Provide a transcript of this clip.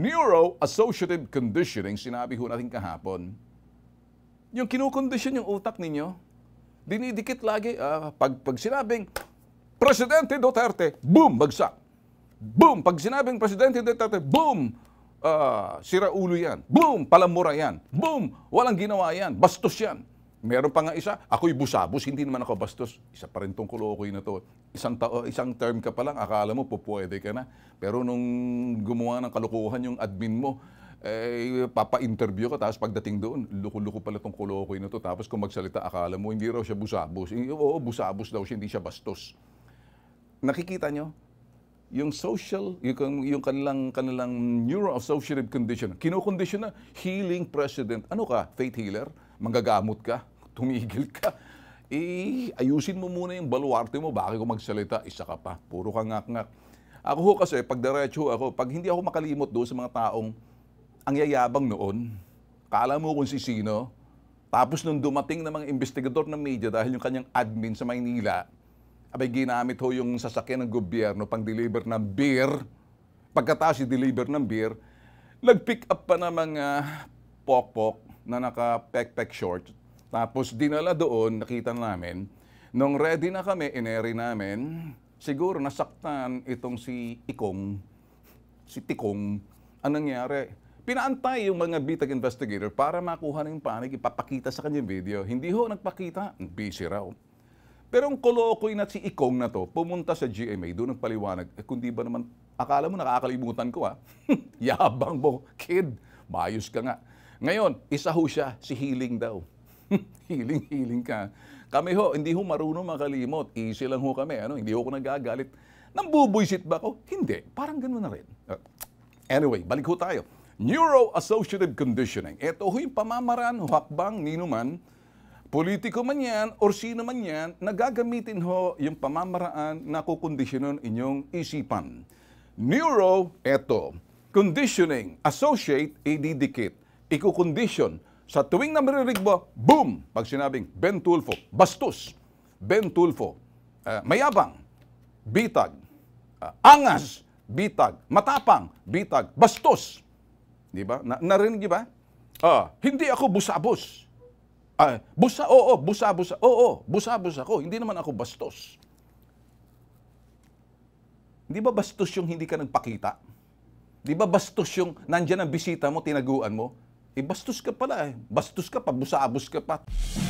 neuro-associative conditioning, sinabi ho natin kahapon. Yung kinukondisyon yung utak ninyo, dinidikit lagi, pag sinabing, Presidente Duterte, boom, bagsak. Boom, pag sinabing Presidente Duterte, boom, sira ulo yan. Boom, palamura yan. Boom, walang ginawa yan. Bastos yan. Meron pa nga isa, ako'y busabos, hindi naman ako bastos. Isa pa rin tong kulokoy na to. Isang term ka pa lang, akala mo pupwede ka na. Pero nung gumawa ng kalukuhan yung admin mo, papa-interview ka, tapos pagdating doon, luko-luko pala tong kulokoy na to. Tapos kung magsalita, akala mo, hindi raw siya busabos. Oo, busabos daw siya, hindi siya bastos. Nakikita nyo? Yung kanilang neuro-associative condition, kinokondisyon na healing president. Ano ka? Faith healer? Manggagamot ka? Tumigil ka? Ayusin mo muna yung baluarte mo, bakit kung magsalita, isa ka pa. Puro ka ngak-ngak. Ako ho kasi, pag diretso ako, pag hindi ako makalimot doon sa mga taong ang yayabang noon, kala mo kung si sino, tapos nung dumating na mga investigador ng media dahil yung kanyang admin sa Maynila, abay ginamit ho yung sasakyan ng gobyerno pang deliver ng beer. Pagkatapos i-deliver ng beer, nag-pick up pa ng mga pokpok na naka-pek-pek short. Tapos dinala doon, nakita namin, nung ready na kami, ineri namin, siguro nasaktan itong si Tikong. Anong nangyari? Pinaantay yung mga BITAG investigator para makuha ng panig, ipapakita sa kanyang video. Hindi ho nagpakita, busy raw. Pero ang kolokoy na si Ikong na to, pumunta sa GMA, doon nagpaliwanag, kundi ba naman, akala mo nakakalimutan ko Yabang mo, kid, maayos ka nga. Ngayon, isa ho siya, si healing daw. Healing ka. Kami ho, hindi ho marunong makalimot. Easy lang ho kami. Hindi ho ako nagagalit. Nambubuisit ba ako? Hindi. Parang gano'n na rin. Anyway, balik ho tayo. Neuro-associative conditioning. Ito ho yung pamamaraan, hakbang, ninuman, politiko man yan, or sino man yan, nagagamitin ho yung pamamaraan na kukondisyonan inyong isipan. Neuro, eto. Conditioning, associate, ididikit. Iko-condition. Sa tuwing na marinig mo, boom! Pag sinabing Ben Tulfo, bastos. Ben Tulfo, mayabang, bitag. Angas, bitag. Matapang, bitag. Bastos. Di ba? Narinig niyo ba? Hindi ako busabos. Busabos ako. Hindi naman ako bastos. Di ba bastos yung hindi ka nagpakita? Di ba bastos yung nandyan ang bisita mo, tinaguan mo? Bastos ka pala Bastos ka pa, busabos ka pa.